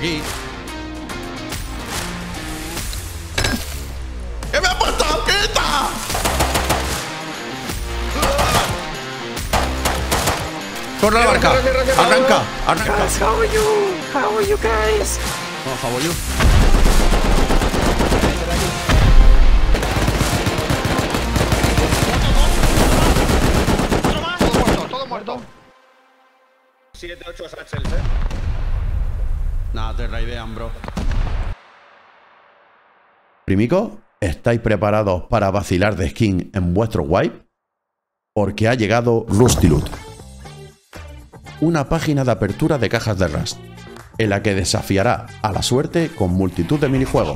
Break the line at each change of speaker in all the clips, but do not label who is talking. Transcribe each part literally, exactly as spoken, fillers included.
Aquí. ¿Qué me ha puesto? ¡Quita! ¡Corre la barca! ¡Arranca! ¡Arranca!
Guys, how are you? How are you guys?
No, how are you?
Todo muerto. siete, ocho satchels, eh.
Nada, te raidean, bro. Primico, ¿estáis preparados para vacilar de skin en vuestro wipe? Porque ha llegado Rusty Loot, una página de apertura de cajas de Rust, en la que desafiará a la suerte con multitud de minijuegos,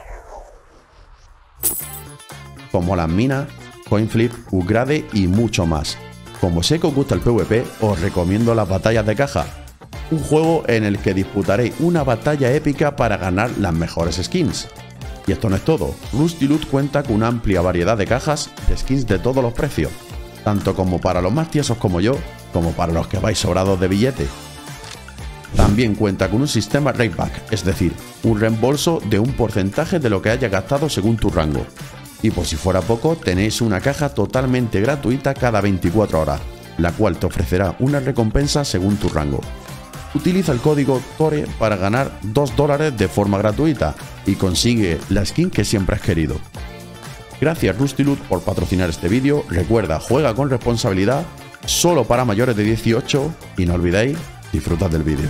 como las minas, coinflip, upgrade y mucho más. Como sé que os gusta el PvP, os recomiendo las batallas de caja, un juego en el que disputaréis una batalla épica para ganar las mejores skins. Y esto no es todo, Rusty Loot cuenta con una amplia variedad de cajas de skins de todos los precios, tanto como para los más tiesos como yo, como para los que vais sobrados de billete. También cuenta con un sistema rateback, es decir, un reembolso de un porcentaje de lo que hayas gastado según tu rango. Y por si fuera poco, tenéis una caja totalmente gratuita cada veinticuatro horas, la cual te ofrecerá una recompensa según tu rango. Utiliza el código TORE para ganar dos dólares de forma gratuita y consigue la skin que siempre has querido. Gracias Rusty Loot por patrocinar este vídeo. Recuerda, juega con responsabilidad, solo para mayores de dieciocho y no olvidéis, disfrutad del vídeo.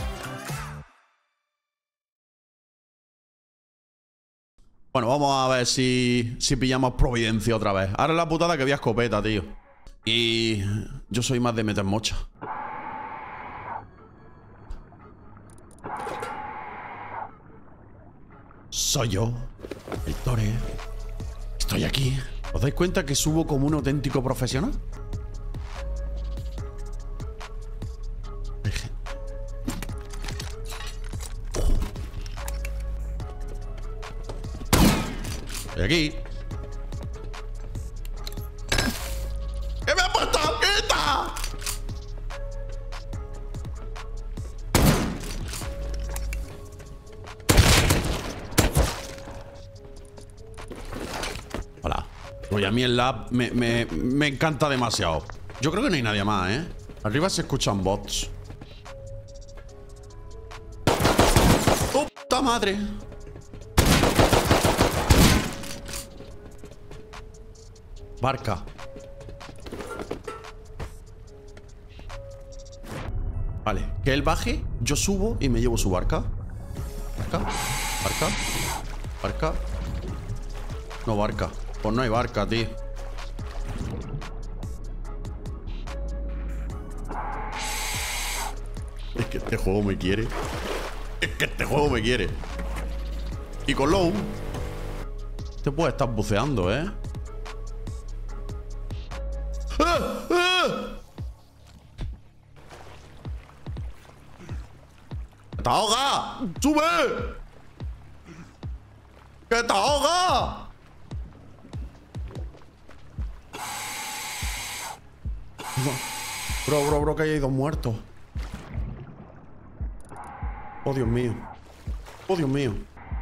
Bueno, vamos a ver si, si pillamos Providencia otra vez. Ahora es la putada que había escopeta, tío. Y yo soy más de meter mocha. Soy yo, el Tore. Estoy aquí. ¿Os dais cuenta que subo como un auténtico profesional? Estoy aquí. ¿Qué me ha puesto? ¡Quita! Hola. Oye, a mí el lab me, me, me encanta demasiado. Yo creo que no hay nadie más, ¿eh? Arriba se escuchan bots. ¡Oh, puta madre! Barca. Vale, que él baje, yo subo y me llevo su barca. Barca, barca, barca. No, barca. Pues no hay barca, tío. Es que este juego me quiere. Es que este juego me quiere. Y con Low te puede estar buceando, ¿eh? ¡Ah! ¡Ah! ¡Que te ahoga! ¡Sube! ¡Que te ahoga! Bro, bro, bro, que hay dos muertos. Oh, Dios mío. Oh, Dios mío.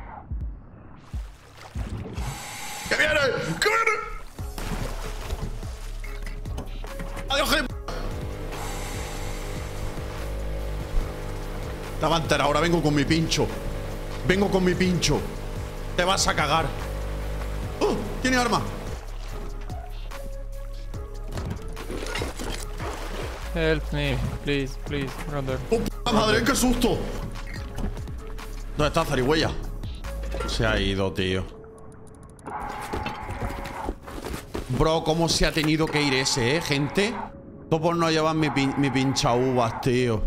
¡Que viene! ¡Que viene! ¡Adiós, gil! Te va a enterar, ahora vengo con mi pincho. Vengo con mi pincho. Te vas a cagar. ¡Oh! ¿Tiene arma?
Help me, please, please, brother.
¡Oh, puta madre! ¡Qué susto! ¿Dónde está Zarigüeya? Se ha ido, tío. Bro, ¿cómo se ha tenido que ir ese, eh, gente? Todo por no llevar mi, pin mi pincha uvas, tío.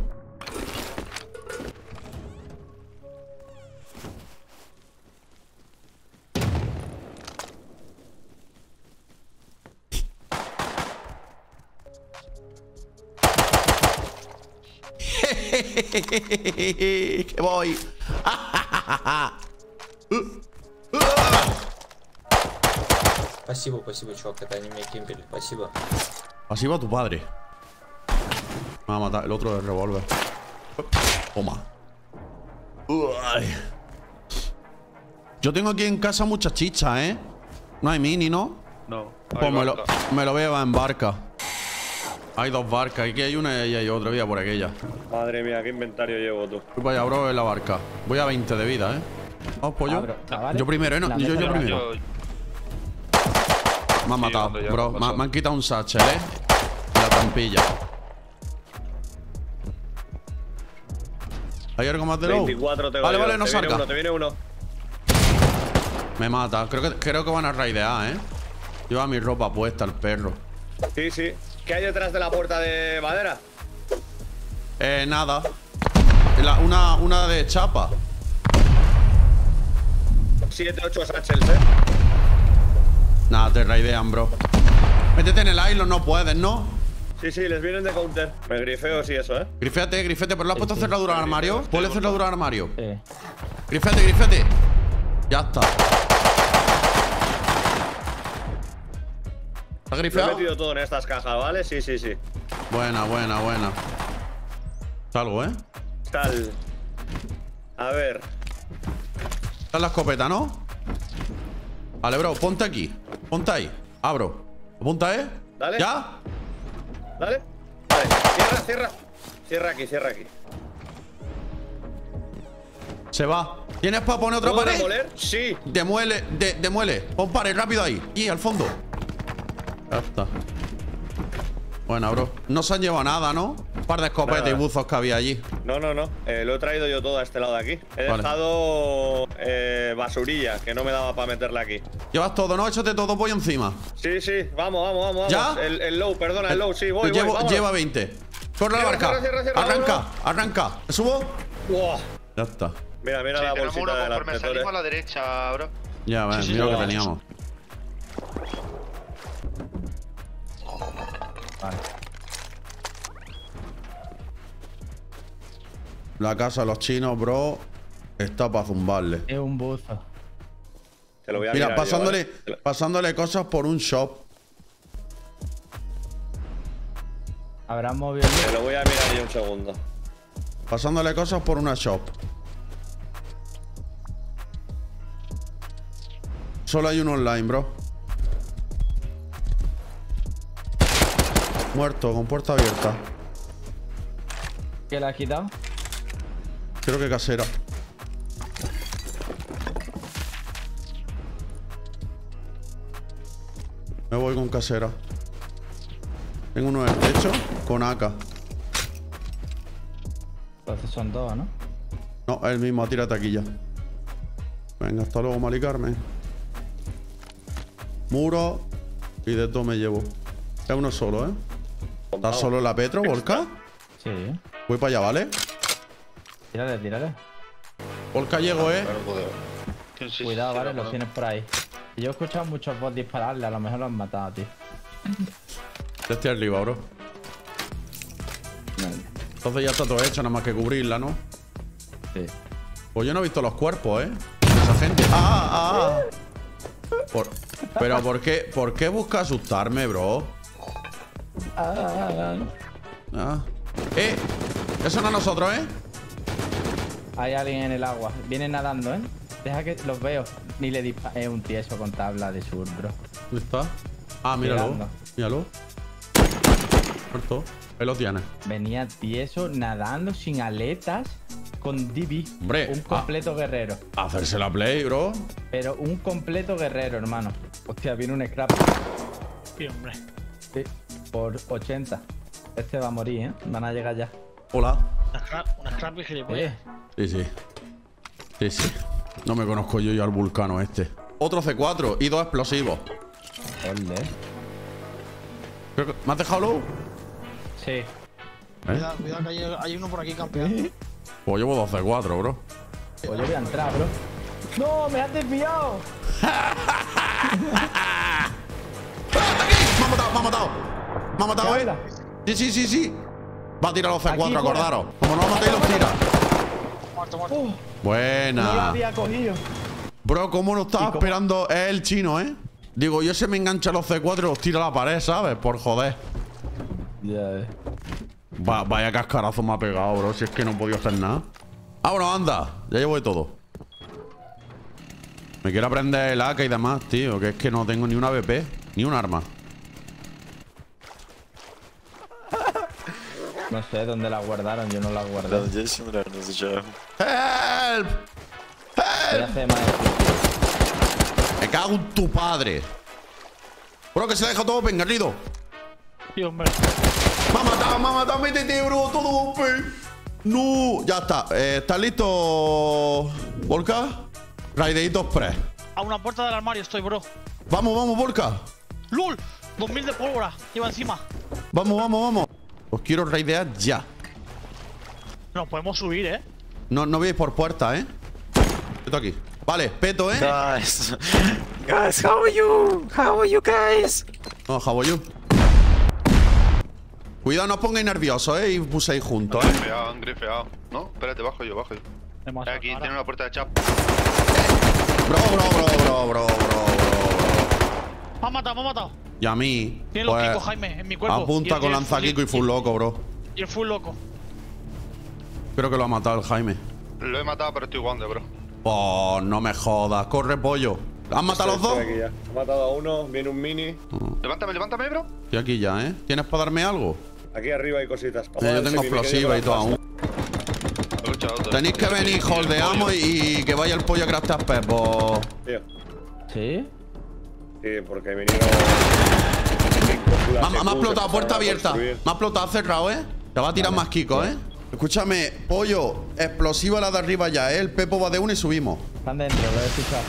Que voy.
Спасибо, спасибо, чувак, это они меня кемпили, спасибо.
Pasivo a tu padre. Me va a matar el otro del revólver. Toma. Uy. Yo tengo aquí en casa muchas chichas, ¿eh? No hay mini, ¿no?
No.
Pues me lo, me lo voy a llevar en barca. Hay dos barcas. Aquí hay una y hay otra. Voy a por aquella.
Madre mía, qué inventario llevo tú.
Voy para allá, bro, en la barca. Voy a veinte de vida, ¿eh? Vamos, pollo.
Abro, chavales.
Yo primero, ¿eh? No,
La
yo, yo
mesa
primero.
Yo-
Me han matado,
cuando ya
bro.
pasó.
Me, me han quitado un satchel, ¿eh? La trampilla. ¿Hay algo más de low?
veinticuatro te
Vale,
vale,
vale, no
te viene
salga.
uno, te viene uno.
Me mata. Creo que, creo que van a raidear, ¿eh? Lleva mi ropa puesta, el perro.
Sí, sí. ¿Qué hay detrás de la puerta de madera?
Eh, nada. La- una, una de chapa.
siete, ocho satchels, eh.
Nada, te raidean, bro. Métete en el island, no puedes, ¿no?
Sí, sí, les vienen de counter. Me grifeo, sí, eso, eh.
Grifete, grifete. ¿Pero le has puesto cerradura al armario? Ponle cerradura al armario.
Eh,
Grifete, grifete. Ya está. ¿Está
Lo he
grifeado?
metido todo en estas cajas, ¿vale? Sí, sí, sí.
Buena, buena, buena. Salgo, ¿eh?
Tal. A ver.
Está en la escopeta, ¿no? Vale, bro, ponte aquí. Ponte ahí. Abro. Apunta, ¿eh?
Dale.
¿Ya?
Dale. Vale. Cierra, cierra. Cierra aquí, cierra aquí.
Se va. ¿Tienes para poner otra
¿Puedo
pared?
demoler? Sí.
Demuele, de, demuele. Pon pared rápido ahí. Y al fondo. Ya está. Buena, bro. No se han llevado nada, ¿no? Un par de escopetas
Nada.
y buzos que había allí.
No, no, no. Eh, lo he traído yo todo a este lado de aquí. He
Vale.
dejado eh, basurilla, que no me daba para meterla aquí.
Llevas todo, ¿no? Échate todo pollo encima.
Sí, sí. Vamos, vamos, vamos.
¿Ya?
vamos. El, el low, perdona, el low. Sí, voy, voy.
Llevo,
vámonos.
lleva veinte. Corre la
Cierra,
barca.
cierra, cierra, cierra,
arranca,
vámonos.
arranca. ¿Me subo?
Buah.
Ya está.
Mira, mira
Sí,
la
tenemos
bolsita
uno
de las
conforme salimos a la derecha, bro.
Ya, ves,
Sí, sí,
mira lo
sí.
que teníamos.
vale.
La casa de los chinos, bro, está para zumbarle.
Es un buzo.
Te lo voy a
Mira,
mirar yo,
pasándole,
¿vale?
pasándole cosas por un shop.
Habrán movido el...
Te lo voy a mirar yo un segundo.
Pasándole cosas por una shop. Solo hay uno online, bro. Muerto, con puerta abierta.
¿Qué le has quitado?
Creo que casera. Me voy con casera. Tengo uno en el techo con A K.
Entonces son dos, ¿no?
No, es el mismo, tira taquilla. Venga, hasta luego, Mari Carmen. Muro y de todo me llevo. Es uno solo, ¿eh? ¿Estás solo en la Petro, Volca?
Sí.
Voy para allá, ¿vale?
Tírale, tírale.
Volca llego, ¿eh?
Sí, sí,
Cuidado,
sí,
vale,
sí,
los
sí.
tienes por ahí. Yo he escuchado muchos bots dispararle, a lo mejor lo han matado, tío.
Ya estoy arriba, bro. Entonces ya está todo hecho, nada más que cubrirla, ¿no?
Sí.
Pues yo no he visto los cuerpos, ¿eh? Esa gente. ¡Ah, ah, ah! Por- Pero ¿por qué, ¿por qué busca asustarme, bro? Ah. ¡Eh! Eso no es nosotros, ¿eh?
Hay alguien en el agua. Viene nadando, ¿eh? Deja que los veo. Ni le dispara. Es un tieso con tabla de sur, bro.
¿Dónde está? Ah, míralo.
Llegando.
Míralo. Muerto. Ahí lo tienes.
Venía tieso nadando sin aletas con D B.
Hombre,
Un completo guerrero.
Hacerse la play, bro.
Pero un completo guerrero, hermano. Hostia, viene un scrap.
Sí, hombre.
Sí, por ochenta. Este va a morir, ¿eh? Van a llegar ya.
Hola.
Una scrap, una scrap y gilipollas.
Eh,
Sí, sí. Sí, sí. No me conozco yo ya al vulcano este. Otro C cuatro y dos explosivos.
ole.
Creo que- ¿Me has dejado low?
Sí.
¿Eh?
Cuidado, cuidado que hay, hay uno por aquí campeando.
Pues llevo dos C cuatro, bro.
Pues yo voy a entrar, bro. ¡No! ¡Me has desviado!
¡Ah, está aquí! ¡Me ha matado! ¡Me ha matado! ¡Me ha matado, eh!
Mira.
Sí, sí, sí, sí. Va a tirar los C cuatro,
Aquí, fuera.
acordaros. Como no lo matéis, los tira.
Muerto, muerto.
Uh, no lo
Buena.
había cogido.
Bro, ¿cómo no estaba
¿Y cómo?
esperando? Es el chino, ¿eh? Digo, yo se me engancha los C cuatro y los tira a la pared, ¿sabes? Por joder.
Ya, eh.
Va- vaya cascarazo me ha pegado, bro. Si es que no he podido hacer nada. Vámonos, anda. Ya llevo de todo. Me quiero aprender el A K y demás, tío. Que es que no tengo ni una A W P, ni un arma.
No sé dónde la guardaron, yo no la guardé.
¡Help!
Voy a hacer más.
Me cago en tu padre. Bro, que se deja todo pengarrido.
Sí, hombre.
Me ha matado, me ha matado, métete, bro, todo golpe. No, ya está. Eh, ¿Estás listo, Volca? Raideitos Press.
A una puerta del armario estoy, bro.
Vamos, vamos, Volca.
¡Lul! dos mil de pólvora. Lleva encima.
Vamos, vamos, vamos. Os quiero raidear ya.
Nos podemos subir, ¿eh?
No, no veis por puerta, ¿eh? Esto aquí. Vale, peto, ¿eh?
Guys, guys, how are you? How are you guys?
No, how are you? Cuidado, no os pongáis nerviosos, ¿eh? Y puséis juntos,
Han
¿eh?
grifeado, han grifeado. No, espérate, bajo yo, bajo yo.
Demasiado
Aquí
cara.
tiene una puerta de chap.
Bro, bro, bro, bro, bro, bro, bro.
Me ha matado, me ha matado.
Y a mí,
Tiene los
pues,
kikos, Jaime, en mi cuerpo.
apunta
Y el-
con
y el
lanzaquico y
full-
full loco, bro.
Y el full loco.
Creo que lo ha matado el Jaime.
Lo he matado, pero estoy jugando, bro.
Oh, no me jodas. Corre, pollo. ¿Han matado a los dos?
Estoy aquí ya. He matado a uno, viene un mini.
Levántame, levántame, bro.
Estoy aquí ya, ¿eh? ¿Tienes para darme algo?
Aquí arriba hay cositas. Vamos
Eh,
a
yo
ver
tengo
si me quedo
explosiva
con
y
la
todo
pasta.
aún.
He luchado otro.
Tenéis que venir, holdeamos y, y que vaya el pollo a craftar pepos.
Tío,
¿Sí?
sí, porque he venido.
Me ha- me ha explotado, puerta abierta. Me ha explotado, cerrado, ¿eh? Te va a tirar más Kiko, ¿eh? Escúchame, pollo, explosiva la de arriba ya, ¿eh? El Pepo va de uno y subimos.
Están dentro, lo he escuchado.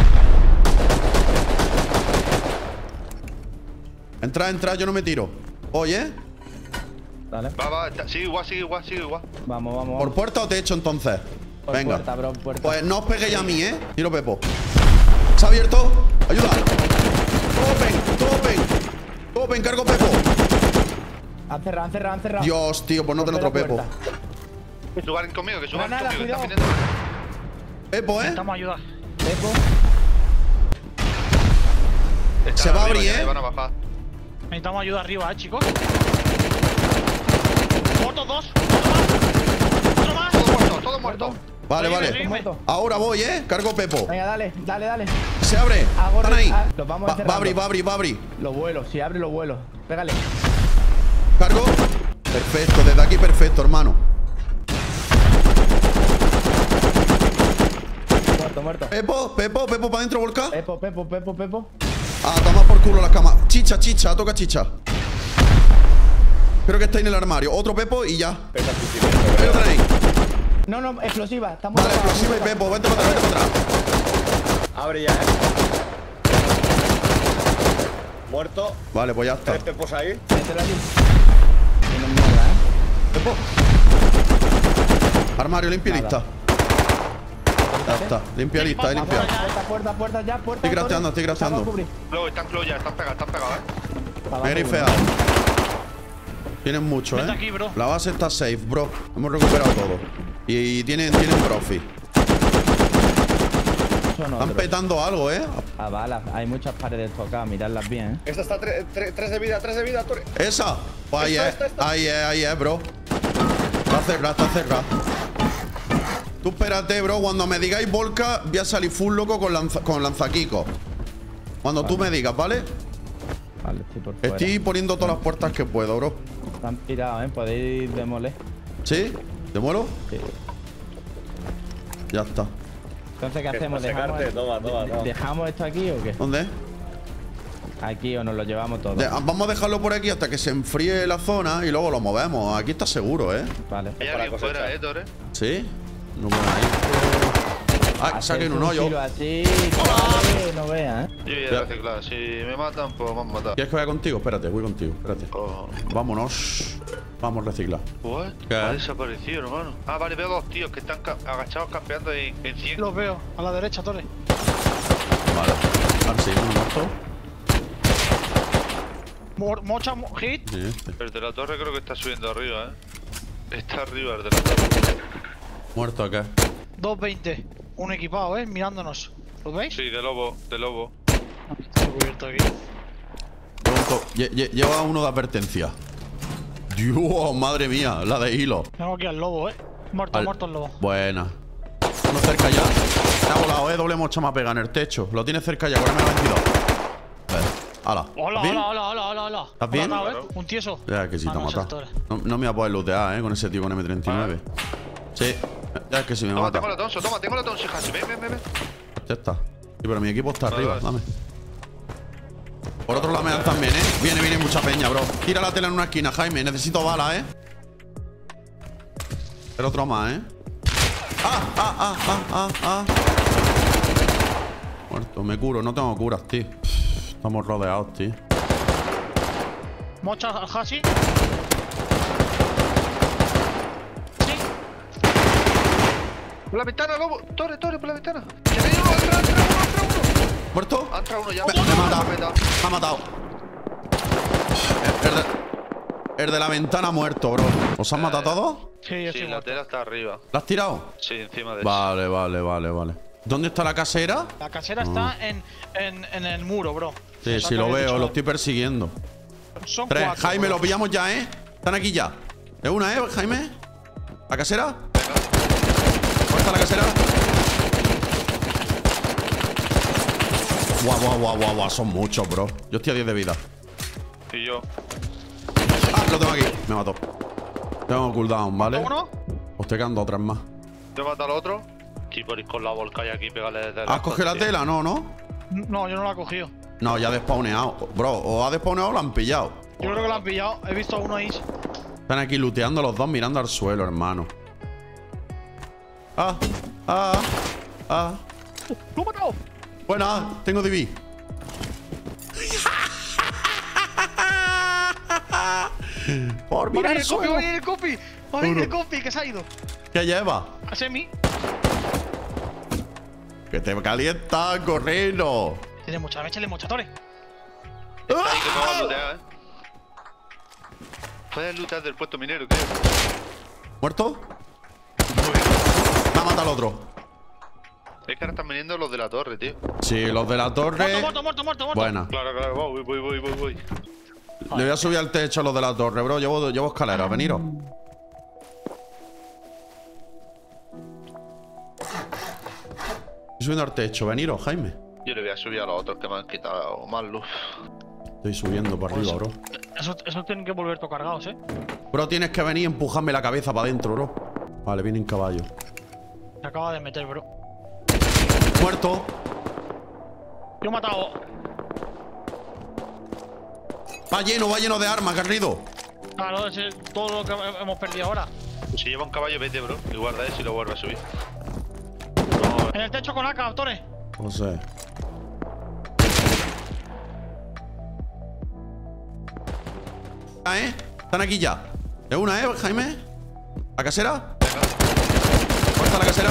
Entra, entra, yo no me tiro. Oye,
Dale.
Va, va, está- sigue igual, sigue igual, sigue igual.
Vamos, vamos.
¿por
vamos.
puerta o techo entonces?
Por
Venga.
puerta, bro, puerta.
Pues no os peguéis a mí, ¿eh? Tiro Pepo. ¿Se ha abierto? Ayuda. Todo open, todo open. Todo open, cargo Pepo.
Han cerrado, han cerrado, han cerrado.
Dios, tío, pues no ten
Rompe
otro
la
Pepo.
puerta.
Suban conmigo, que suban
Granada,
conmigo, que están
cuidado.
viniendo.
Pepo, ¿eh?
Necesitamos ayuda.
Pepo.
Están
Se va a
arriba,
abrir,
ya
¿eh?
Van a bajar.
Necesitamos ayuda arriba, ¿eh, chicos? Muertos dos. Otro más.
Todo muerto, todo muerto.
Vale,
Oye,
vale.
dime.
Muerto.
Ahora voy, ¿eh? Cargo Pepo.
Venga, dale, dale, dale.
Se abre.
Hago
Están ahí.
ah, los vamos
Va, va a
encerrando.
abrir, va a abrir, va a abrir.
Lo vuelo, si abre, lo vuelo. Pégale.
Cargo. Perfecto, desde aquí perfecto, hermano.
Muerto, muerto.
Pepo, Pepo, Pepo para adentro, volca.
Pepo, Pepo, Pepo, Pepo.
Ah, toma por culo las camas. Chicha, chicha, toca chicha. Creo que está en el armario. Otro Pepo y ya.
Pesa suficiente,
Ahí lo
¿verdad?
tenéis.
No, no, explosiva. Estamos
Vale, explosiva y Pepo. Vete para atrás, vete para atrás.
Abre ya, eh. Muerto.
Vale, pues ya está.
Tres pepos ahí.
Mételo allí. Tiene mierda, ¿eh?
Pepo. Armario, limpia y
Nada.
lista. Ya está. Limpia lista, he limpiado.
Puerta, puerta, puerta, ya, puerta.
Estoy crafteando,
corre.
estoy crafteando.
Vamos a cubrir.
Luego están close ya, están pegados, están pegados, eh.
Vamos
Me he
a cubrir.
grifeado. Tienen mucho,
Vente
¿eh?
aquí, bro.
La base está safe, bro. Hemos recuperado todo. Y tienen, tienen profit.
Son
Están
otros.
petando algo, ¿eh?
A balas. Hay muchas paredes tocadas, miradlas bien, ¿eh?
Esta está tre- tre- tres de vida, tres de vida, Tori.
¿Esa? Pues ahí
Esta,
es,
esta, esta.
ahí es, ahí es, bro. Está cerrada, está cerrada. Tú espérate, bro. Cuando me digáis Volca, voy a salir full loco con, lanza, con lanzaquico. Cuando tú me digas, ¿vale?
Vale, estoy por fuera.
Estoy poniendo todas las puertas que puedo, bro.
Están tirados, ¿eh? Podéis demoler.
¿Sí? ¿Te muero?
Sí.
Ya está.
Entonces, ¿qué
Que
hacemos?
para
¿Dejamos,
secarte, toma, toma,
de-
toma.
¿Dejamos esto aquí o qué?
¿Dónde?
Aquí o nos lo llevamos todo.
De- vamos a dejarlo por aquí hasta que se enfríe la zona y luego lo movemos. Aquí está seguro, ¿eh?
Vale.
Hay
Para
alguien
cosechar.
fuera, eh, Tore.
¿Sí? No puedo ir. Ah,
Hacer
saquen un
un
hoyo.
kilo así, que no veas, ¿eh?
Yo voy
Ya.
a reciclar. Si me matan, pues me han matado.
¿Quieres que vaya contigo? Espérate, voy contigo. Espérate.
Oh.
Vámonos. Vamos a reciclar.
What?
¿Qué?
Ha desaparecido, hermano. Ah, vale, veo dos tíos que están ca- agachados campeando en, en cien.
Los veo. A la derecha, Torre.
Vale. Ahora sí, uno muerto.
Mor- Mocha, mo- hit.
Sí, este.
El de la torre creo que está subiendo arriba, eh. Está arriba el de la torre.
Muerto acá.
dos veinte. Un equipado, ¿eh? Mirándonos. ¿Lo veis?
Sí, de lobo, de lobo.
Estoy cubierto aquí.
Pronto. Lle- lle- lleva uno de advertencia. Dios, madre mía, la de hilo.
Tengo aquí al lobo, ¿eh? Muerto,
Al-
muerto el lobo.
Buena. Uno cerca ya. Se ha volado, eh. Doble mocha me ha pegado en el techo. Lo tiene cerca ya, con el M veintidós. A ver. Hala.
Hola,
¿Bien?
hola, hola, hola, hola, hola.
¿Estás bien?
Me ha matado, ¿eh? Un tieso.
Ya, que sí
Ah,
te ha
no, es el
matado.
Tore.
No, no me voy a poder lootear, eh, con ese tío con M treinta y nueve. Sí. Ya es que sí me
Toma,
mata.
tengo la tonso, toma, tengo la tonso, hija. Ven, ven, ven, ven.
Ya está. Sí, pero mi equipo está
Vale,
arriba,
vale.
dame. Por otro lado me dan también, eh. Viene, viene mucha peña, bro. Tira la tela en una esquina, Jaime. Necesito balas, eh. Pero otro más, eh. ¡Ah, ah, ah, ah, ah, ah! Muerto, me curo. No tengo curas, tío. Estamos rodeados, tío.
Mocha al Hasi. Sí.
Por la ventana, lobo. Torre, torre, por la ventana. Que viene uno, entra, entra uno, entra uno.
¿Muerto?
Ha entrado uno ya.
Me, me ha matado.
Me da.
Me ha matado. El de, el de la ventana ha muerto, bro. ¿Os han matado todos?
Sí, yo
Sí,
sí.
la tela está arriba.
¿La has tirado?
Sí, encima de
Vale, vale, vale, vale. ¿Dónde está la casera?
La casera está en, en, en el muro, bro.
Sí,
Exacto,
sí, lo
había
veo.
dicho
Lo
la-
estoy persiguiendo.
Son
Tres.
cuatro,
Jaime,
bro.
lo pillamos ya, ¿eh? Están aquí ya. ¿De una, eh, Jaime? ¿La casera? ¿Dónde está la casera? Guau, guau, guau, guau, guau. Son muchos, bro. Yo estoy a diez de vida.
Y yo.
Ah, lo tengo aquí. Me mató. Tengo cooldown, ¿vale?
¿Uno?
Os te quedan dos o tres más.
¿Te mata al otro? Sí, por ir con la volca y aquí pegarle desde
¿Has cogido la tela? No, ¿no?
No, yo no la he cogido.
No, ya ha despawneado. Bro, o ha despawneado o lo han pillado.
Yo creo que la han pillado. He visto a uno ahí.
Están aquí looteando los dos mirando al suelo, hermano. Ah, ah, ah.
¡Lo he matado!
Buena, tengo D B. Por mirar
¡Va a
el
venir el copy! ¡Va a
suelo.
venir el copy! ¡Va a venir el copy! ¡Que se ha ido!
¿Qué lleva?
A semi.
Que te calienta, correno.
Tiene mucha, échale mucha, Tore.
Ahí que vamos a lootear, eh. Puedes lootear del puesto minero, tío.
¿Muerto? Me ha matado al otro.
Es que ahora están viniendo los de la torre, tío.
Sí, los de la torre.
Muerto, muerto, muerto, muerto, muerto.
Buena.
Claro, claro, voy, voy, voy, voy, voy.
Le voy a subir al techo a los de la torre, bro. Llevo, llevo escaleras, veniros. Estoy subiendo al techo, veniros, Jaime.
Yo le voy a subir a los otros que me han quitado más luz.
Estoy subiendo por arriba, bro.
Esos, esos tienen que volver todo cargados, eh.
Bro, tienes que venir y empujarme la cabeza para adentro, bro. Vale, viene en caballo.
Se acaba de meter, bro.
Muerto.
Yo he matado.
Va lleno, va lleno de armas, Garrido.
Claro, ese es todo lo que hemos perdido ahora.
Si lleva un caballo, vete, bro. Y guarda eso y lo vuelve a subir.
En el techo con A K, Tore.
No sé. Ah, ¿eh? Están aquí ya. ¿De una, eh, Jaime? ¿La casera? ¿Dónde está la casera?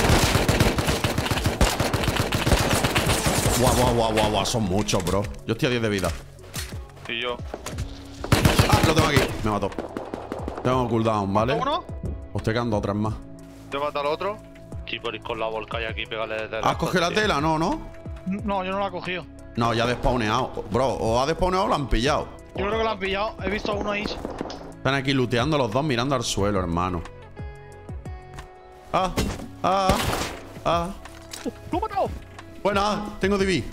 Guau, guau, guau, guau, guau. Son muchos, bro. Yo estoy a diez de vida.
Y yo.
Ah, lo tengo aquí. Me mató. Tengo cooldown, ¿vale?
¿Uno?
Os te quedan dos o tres más.
¿Te mata al otro? Sí, por ir con la volca y aquí pegarle desde
¿Has cogido la tela? No, ¿no?
No, yo no la he cogido.
No, ya ha despawneado. Bro, o ha despawneado o lo han pillado.
Yo creo que la han pillado. He visto a uno ahí.
Están aquí looteando los dos mirando al suelo, hermano. Ah, ah, ah.
¡Lo he matado!
Buena, tengo D B.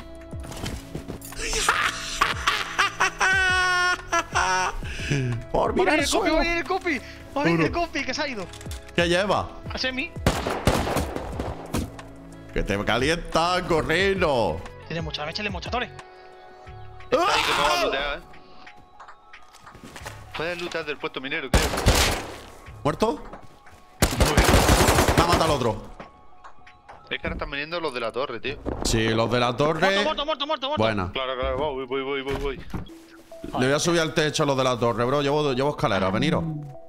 Por
¡Va a
mirar
venir
el
el copy! ¡Va a
suelo.
venir el copy! ¡Va a venir el copy! ¡Que se ha ido!
¿Qué lleva?
A semi.
Que te calienta, correno.
Tiene mucha, échale mucha, Tore.
Ahí que vamos a lootear, eh. Puedes lootear del puesto minero, tío.
¿Muerto? Me ha matado al otro.
Es que ahora están viniendo los de la torre, tío.
Sí, los de la torre.
Muerto, muerto, muerto, muerto, muerto.
Buena.
Claro, claro, voy, voy, voy, voy, voy.
Le voy a subir al techo a los de la torre, bro. Llevo, llevo escaleras, veniros.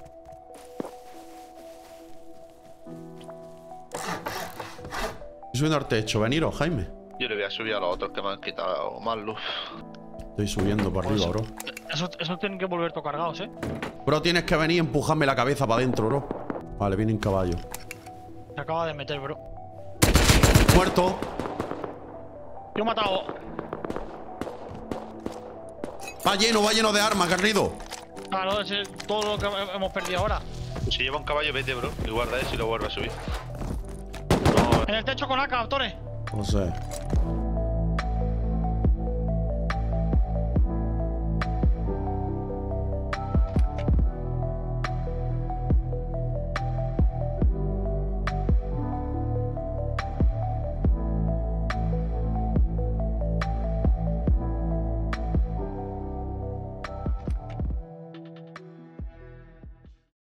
Estoy subiendo al techo, veniros, Jaime.
Yo le voy a subir a los otros que me han quitado más luz.
Estoy subiendo por arriba, bro.
Esos, esos tienen que volver todo cargados, eh.
Bro, tienes que venir y empujarme la cabeza para adentro, bro. Vale, viene en caballo.
Se acaba de meter, bro.
Muerto.
Yo he matado.
Va lleno, va lleno de armas, Garrido.
Claro, ese es todo lo que hemos perdido ahora.
Si lleva un caballo, vete, bro. Y guarda eso y lo vuelve a subir. No,
En el techo con A K, Tore.
No sé.